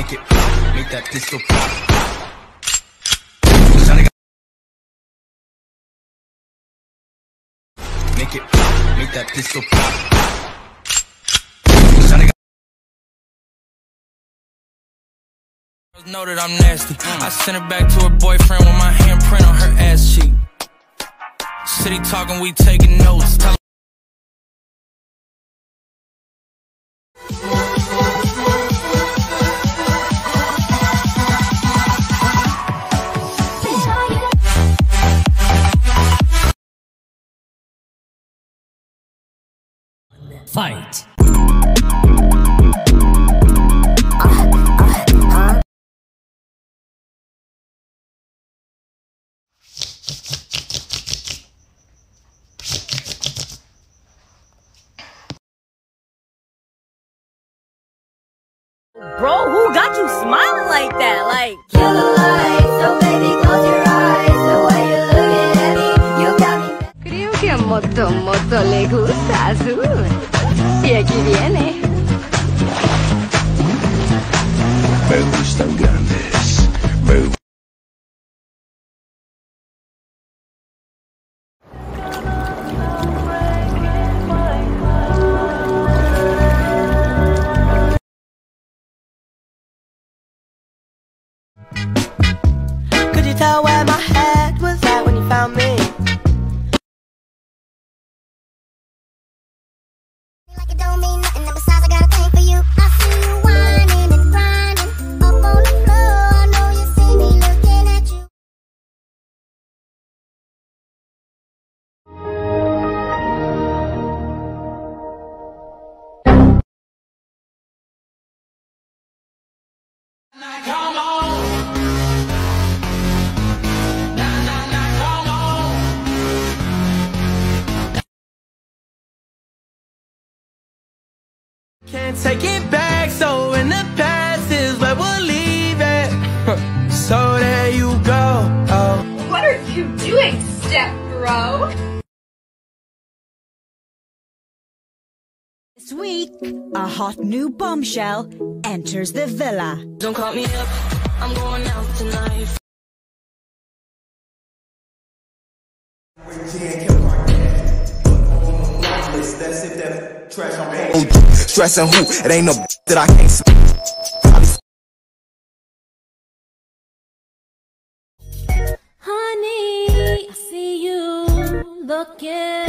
Make it pop, make that pistol pop. Shawty got make it pop, make that pistol pop. Shawty got know that I'm nasty. I sent her back to her boyfriend with my handprint on her ass cheek. City talking, we taking notes. Tell Fight. Bro, who got you smiling like that? Like, kill the light, so baby close your eyes. The way you're looking at me, you got me. Creo que a Moto le gusta azul. Y aquí viene. Me gustan grandes. could you tell where my head was at when you found me? Like it don't mean nothing, besides I got a thing for you. I see you whining and grinding up on the floor. I know you see me looking at you. come on. Come on. Can't take it back, so in the past is where we'll leave it. So there you go. Oh. What are you doing, step bro? This week, a hot new bombshell enters the villa. Don't call me up, I'm going out tonight. Stressing who? It ain't no that I can't see. Honey, I see you looking